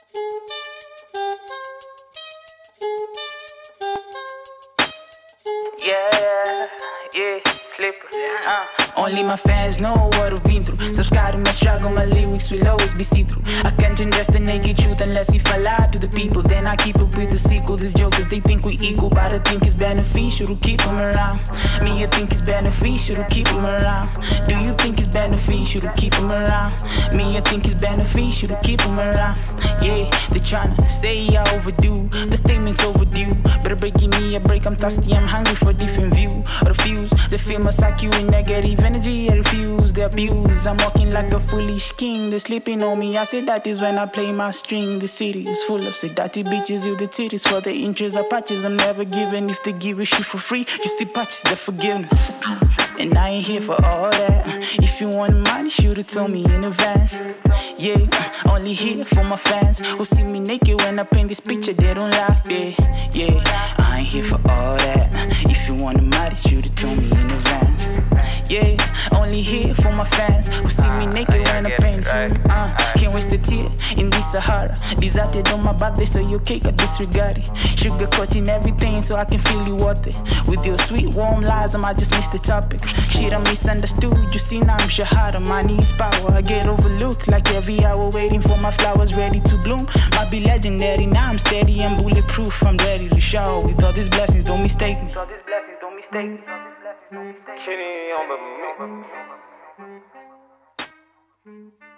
Yeah, slipper. Only my fans know what I've been through. Subscribe to my struggle, my lyrics will always be see-through. I can't undress the naked truth unless if I lie to the people. Then I keep up with the sequel. These jokers, they think we equal, but I think it's beneficial to keep them around. Me, I think it's beneficial to keep them around. Do you think it's beneficial to keep them around? Me, I think it's beneficial to keep them around. Yeah, they tryna say I overdo. The statement's overdue. Better breaking me a break, I'm thirsty, I'm hungry for a different view. Refuse, they feel my psyche with negative energy. I refuse, they abuse. I'm walking like a foolish king. They sleeping on me, I say that is when I play my string. The city is full of sedative bitches with the titties for the inches of patches. I'm never giving if they give a shit for free. Just the patches, the forgiveness. And I ain't here for all that. If you want money, should've told me in advance. Yeah, only here for my fans who see me naked when I paint this picture, they don't laugh. Yeah, I ain't here for all that. If you want money, should've told me in advance. Yeah, only here for my fans who see me naked when I paint this. Can't waste a tear in this Sahara. Deserted on my birthday, so your cake I disregard it. Sugar coating everything so I can feel you worth it. With your sweet warm lies, I might just miss the topic. Shit, I misunderstood. You see now I'm shahada. Money is power. I get overlooked like every hour, waiting for my flowers ready to bloom. Might be legendary. Now I'm steady and bulletproof. I'm ready to shower with all these blessings. Don't mistake me. Kitty on the